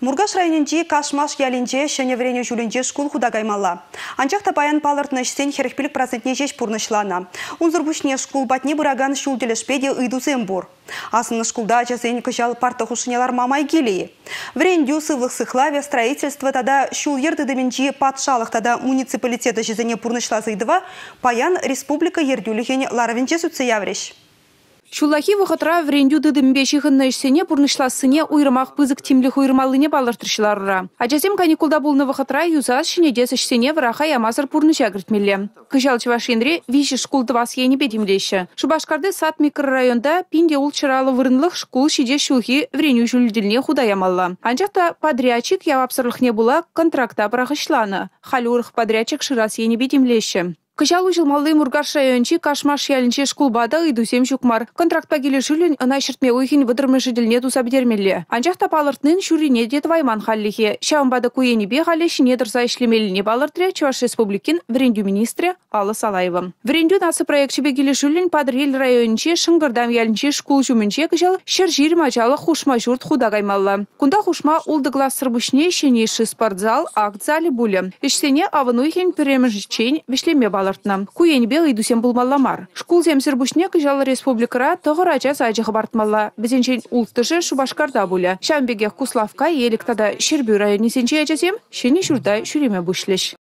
Мургаш районинчи Кашмаш ялинче шеневрене жулинче школ худагаймалла. Анчахта баян палыртны штен херхпилік процентне жеш пурнышлана. Унзырбушне школ батне бураган шулделешпеде ыйдузем бур. Асыны школда жазен кыжал парта хушынялар мамай келей. Врендю сывлых сыхлаве строительство тада шул ерды деменчи патшалық тада муниципалитета жазене пурнышла зайдыва паян республика ердюлихен ларавенче сүтсе явреш. Шулахи вахатра врендю дыдымбеши хыннышсене пурнышласыне уйрымах пызык тимлих уйрмалыне балыртыршыларыра. Ачасем каникулда булны вахатра юзас шинеде сышсене враха ямазыр пурныша гртмелле. Кыжал чавашинре виши шкул тывас ени бедимлеше. Шубашкарды сад микрорайонда пинде улчыралы вырынлых шкул шиде шухи вреню жульдильне худаямалла. Анчакта подрядчик явапсырлыхне була контракта прахышланы. Халюрых подрядчик шырас ени бедимлеше. Кыжал ужылмаллы Мургаш райончи Кашмаш ялинче шкулбада ыйдусем жукмар. Контрактпа келешүлін ына шыртме уйхин выдырмы жиделне туса бедермелле. Анчахта палыртнын шурине дед вайман халлихе. Шаумбада куени бе халеши недырса ишлемеліне балыртре Чуваш республикин врендю министре Алла Салаева. Врендю насы проектчебе келешүлін Падриль районче Шыңгырдам ялинче шкул жумінче кыжал шыржир мачалы хушма журт худагаймалла. Кунда хушма улдыглас сырбушне шенейші спортзал акт-зали буле. Ишсене авынуйхин перемежчень вишлеме балыртна. Куенбе ыйдусем булмалламар. Шкул земсербушне кыжал республикара тоғыр ача сайжығы бартмалла. Бізенчен улттыжы Шубашкарда буле. Шамбеге Куславка еліктада Шербю районесенче ачасем шене шурдай шуреме бушлеш.